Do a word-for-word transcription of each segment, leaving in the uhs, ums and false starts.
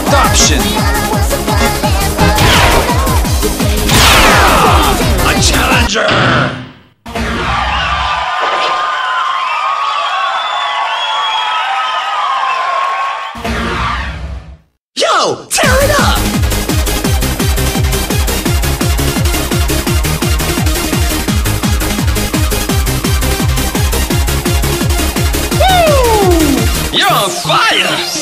perfect option. A challenger! Yo, tear it up! Woo! You're on fire!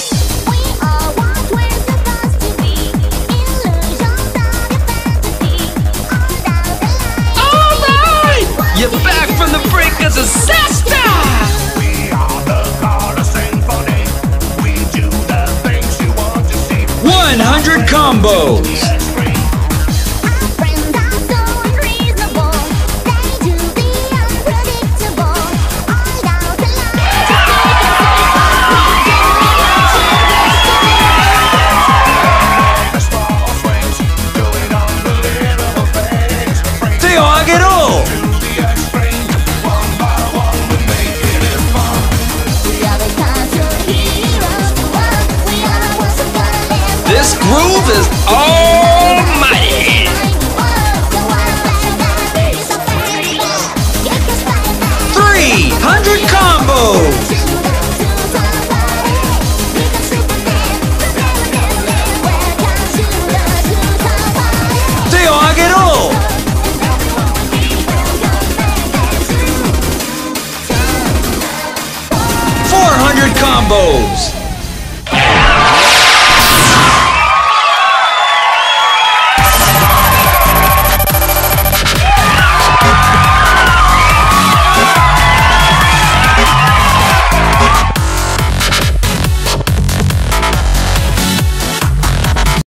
You're back from the brink of disaster! We are the Color Symphony. We do the things you want to see. one hundred combos! Our friends are so unreasonable. They do the unpredictable. All down to line. The small swings, doing unbelievable things. They all get old! This groove is almighty! three hundred combos! They all get old! four hundred combos!